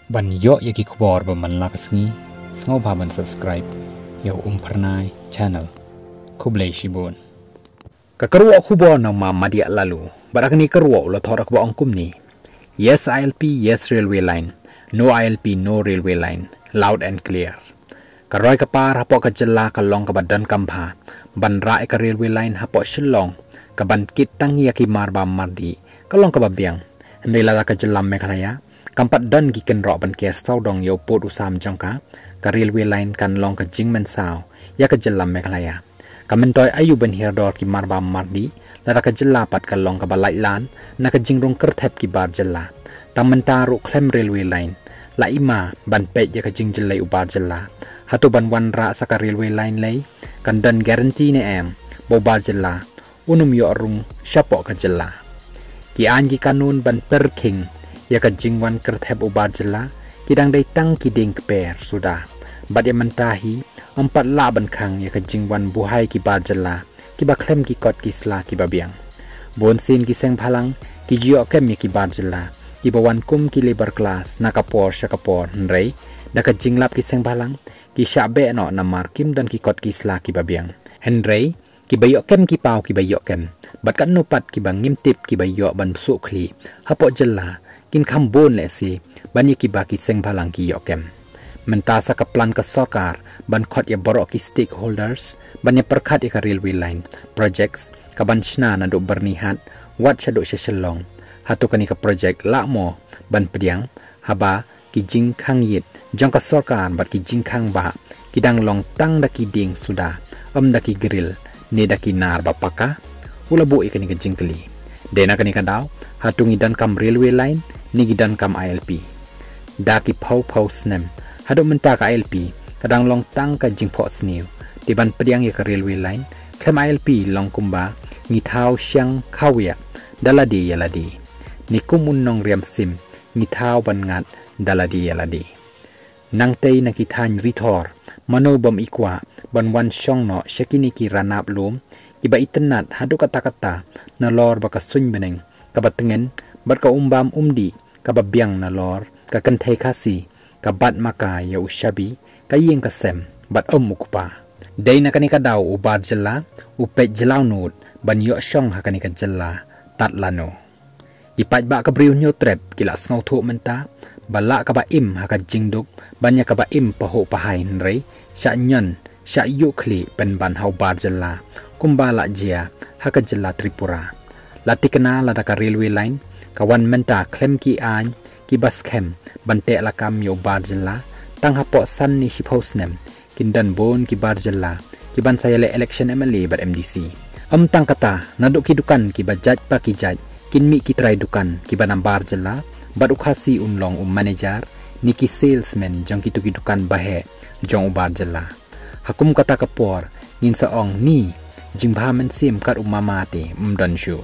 Ban yo yaki kubor ba man lakas ngi sngo ba ban subscribe yo pernai channel kublai shibun kakarwa kubor na madia lalu barakni karwa ulo thorak ba angkum ni yes ILP yes railway line no ILP no railway line loud and clear karoy kapar hapo ka jella kalong ka badan kampha ban ra ka railway line hapo shillong ka ban kit tang yaki marba mardi kalong ka babiang ndela ka jellam Meghalaya kampat dan giken rok ban ker sau dong yo pot usam jongka ka railway line kan long ka jingmen sao ya ka jellam Meghalaya kamentoy ayu ban hirdor ki marba mardi lara ka jella pat ka long ka balai lan na ka jingrong kerthep ki bar jella tamenta ru klem railway line la ima ban pe ya ka jing jellai ubar jella hatu ban wan ra sa ka railway line lay kan dan guarantee ne em bo bar jella unum yo rung syapo ka jella ki anji kanun ban perking ya ka jingwan kerthep ubar jella kidang dai tang kiding keper sudah bad ya mentahi empat la ban khang ya ka jingwan buhai ki bar jella ki ba klem ki kot ki sla ki babiang bon sin ki seng phalang ki jio kem ya ki bar jella ki bawan kum ki labor class na kapor syakapor nrei da ka jinglap ki seng phalang ki syabe no namar kim dan ki kot ki sla ki babiang henrei ki bayok kem ki pau ki bayok kem bat kan nupat ki bang ngimtip ki bayok ban su khli hapo jella kin khambon le si bani ki baki seng phalang ki yokem menta sa ka plan ka sarkar ban khot ya borok ki stakeholders ban ya perkhat ya railway line projects ka ban shna na do bernihat wat shado shelong hatu kani ka project la mo ban pediang haba ki jing khang yit jong ka sarkar bat ki jing khang ba kidang long tang da ki ding suda da ki grill ne da ki nar ba paka ulabu ikani ka jingkeli dena kani ka daw hatungi dan kam railway line nigi dan kam ILP daki pau snem hadu menta ka ILP kadang long tang ka jingpho snew di ban pediang ya ka railway line kam ILP long kumba ngi thau syang khawya daladi yaladi ni kumun nong riam sim ngi thau ban ngat daladi yaladi nang tei na ki than rithor mano bom ikwa ban wan syong no shakini ki ranap lum iba itenat hadu kata-kata na lor baka suny beneng kabatengen bat ka umbam umdi kababiang na lor ka kantay kasi ka bat maka ya ushabi ka yeng kasem bat ukupa day na kanika daw ubar jela upet jelaw nut ban yo syong ha kanika jela tatlano ipat ba ka briw nyo trep kila sngaw thu menta bala ka ba im ha ka jingduk banya ka ba im paho pahay nrei sya nyon sya yu kli pen ban hau bar jela kumbala jia ha ka jela Tripura latikena lada ka railway line kawan menta klem ki an ki bas kem bante lakam yo barjella tang hapo san ni shiphausnem kindan bon ki barjella ki ban sayale election MLA bar MDC tang kata naduk ki dukan ki bajaj pa ki jaj kinmi ki try dukan ki banam barjella bar ukhasi unlong manager ni ki salesman jong ki tuki dukan bahe jong barjella hakum kata kapor nin saong ni jingba men sim kat umamate dan shu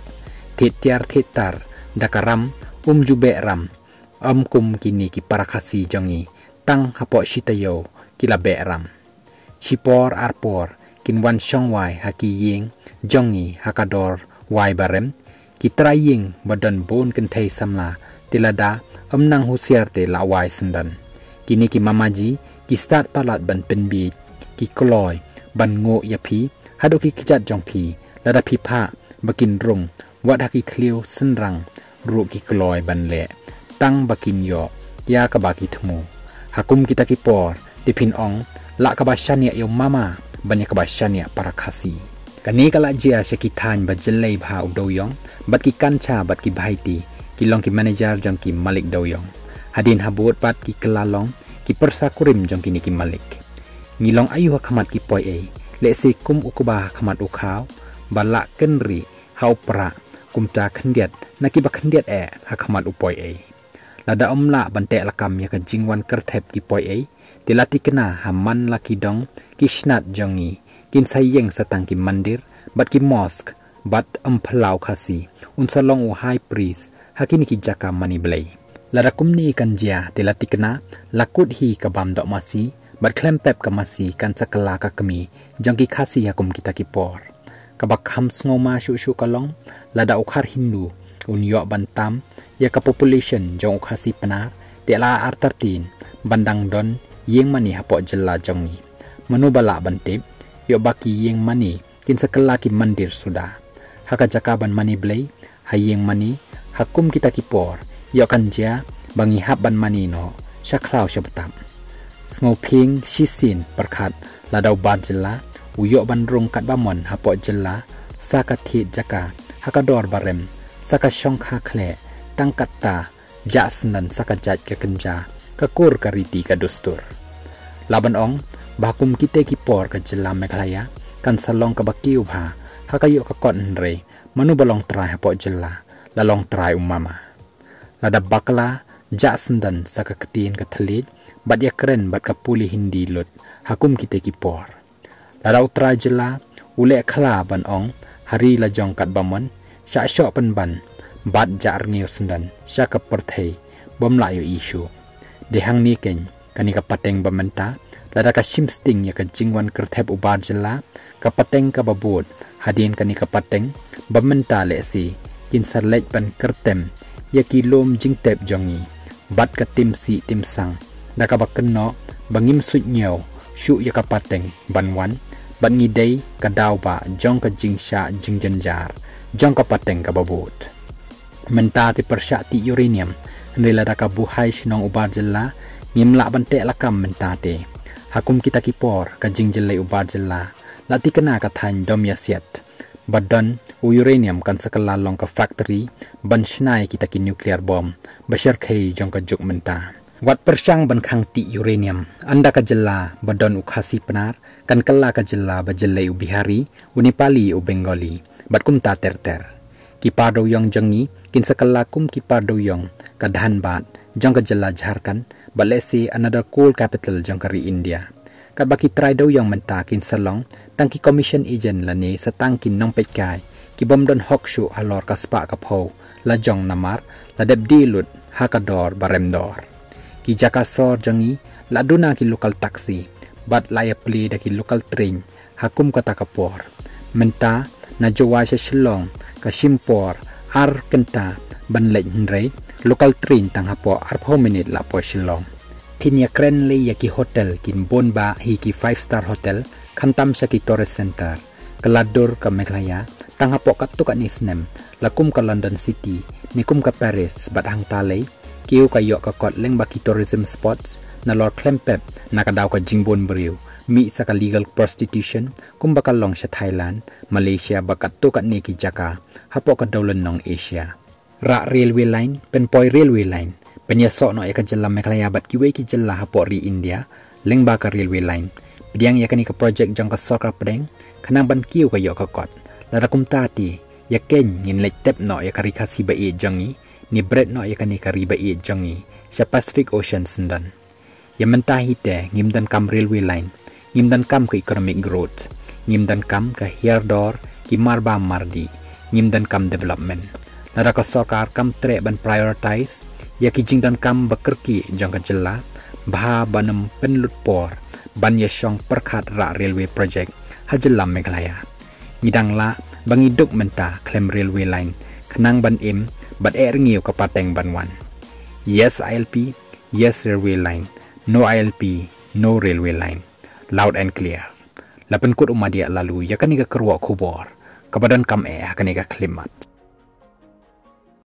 tiar dakaram jube ram kum kini ki parakasi jongi tang hapo shitayo kila be ram shipor arpor kin wan shong wai haki ying jongi hakador wai barem ki traying badan bon ken thai samla tilada nang husiar te la wai sendan kini ki mamaji ki start palat ban penbi ki kloy ban ngo yapi hadu ki kijat jongpi lada pipa bakin rung wat haki kliu senrang ru ki kloy ban le tang bakin yo ya ka baki thmu hakum kita ki por tipin ong la ka basyania yo mama banya ka basyania parakasi kani kala jia shakithan ba jellai bha udoyong bat ki kancha bat ki bhaiti ki long ki manager jong ki malik doyong hadin habot bat ki klalong ki persakurim jong ki ni ki malik ngilong ayu khamat ki poi e le se kum ukuba khamat ukhaw bala kenri hau pra kumta khandiat naki ba khandiat hakhamat upoi lada la bante lakam ya ka jingwan kerthep ki poi tilati kena haman laki dong kishnat jongi kin sayeng satang ki mandir bat ki mosque bat phalau khasi unsalong u high priest hakini ki jaka mani blai lada kumni kanjia tilati kena lakut hi ka bam dok masi bat klempep ka masi kan sakala ka kami jongki khasi hakum kita ki por kabak ham ngoma shu kalong lada ukhar Hindu un yo bantam ya ka population jong khasi panar tiala artartin bandang don yeng mani hapok jela jongi manu bala bantip yo baki yeng mani kin sekela ki mandir sudah haka jakaban mani blay hayeng mani hakum kita kipor yo kanja bangi hab ban mani no syaklau syabetam Smoping shisin perkat ladau bar jela uyo bandrung kat bamon hapok jela sakati jaka hakador barem saka syongkha khle tangkat ta jasnan saka jat ke kenja kakur kariti ka dustur laban ong bakum kite kipor ka jela Meghalaya kan salong ka bakiu bha hakayo ka kon re manu balong trai hapok jela lalong trai umama lada bakla jasnan saka ketin ka thalit bat ya keren bat ka puli hindi lut hakum kite kipor ladau trai jela ule khla ban ong hari la jong kat bamon sya syok pen ban bat jar ngeu sendan sya ka perthei bom la yo isu de hang ni ken kani ka pateng bamenta lada ka shimsting ya ka jingwan kerthep ubar jela ka pateng ka babut hadin kani ka pateng bamenta le si kin sarlej ban kertem ya kilom jingtep jongi bat ka timsi timsang da ka bakeno bangim sut nyau syu ya ka pateng banwan ban ngidei ka daw ba jong ka jingsha jingjanjar jong ka pateng ka babut menta ti persyati uranium nila da ka buhay sinong ubar jela ngimla bante lakam menta te hakum kita kipor ka jingjelai ubar jela lati kena ka than dom yasiat badon uranium kan sekala long ka factory ban shnai kita ki nuclear bomb bashar khai jong ka juk menta wat persyang ban khang ti uranium anda ka jela badon ukhasi penar kan kala ka jela bajelai ubihari unipali u bengali bat kum ta terter kipado yong jengi kin sekala kum kipado yong ka dhan bat jong ka jela Jharkhand balesi another coal capital jong kari India kat baki try do yong menta kin salong tangki commission agent lani sa tangkin nong petkai ki bom don hokshu halor ka spa ka pho la jong namar la deb dilut hakador baremdor ki jaka sor jangi la duna ki local taxi bat laya pli da ki local train hakum kata kapor menta na jowa sa shillong ka shimpor ar kenta ban lej nrei local train tang hapo ar 4 minute la po shillong pinya kren le yaki hotel kin bonba hi ki 5-star hotel khantam sa ki tourist center kaladur ka Meghalaya tang hapo katu ka nisnem lakum ka London City nikum ka Paris bat hang talay kiu ka yok ka kot leng baki tourism spots na lor klempep na ka daw ka jingbon beriu mi sa ka legal prostitution kum bakal long sa Thailand Malaysia bakat tu kat ni ki Jaka hapo ka dawlan nong Asia ra railway line penpoi railway line penyesok no ka jela Meghalaya bat kiwe ki jela hapo ri India leng ba ka railway line biang ya kani ka project jong ka sorkar pedeng kanang ban kiu ka yok ka kot la rakum tati ya ken ngin lek tep no ya ka rikasi ba e jongi ni bread no ya kani ka riba e jongi sa Pacific Ocean sendan ya mentahi te ngimdan kam railway line ngimdan kam ke economic growth ngimdan kam ke hirdor ki marba mardi ngimdan kam development la ka sorkar kam tre ban prioritize ya ki jingdan kam bekerki jong ka jela bha banam penlut por ban ya syong perkhat ra railway project hajelam Meghalaya ngidang la bangiduk menta klem railway line khnang ban im bat ngiu ka pateng banwan yes ILP yes railway line no ILP no railway line loud and clear lapan kut umadia lalu ya kani ka kerwa kubor kabadan kam kani ka klimat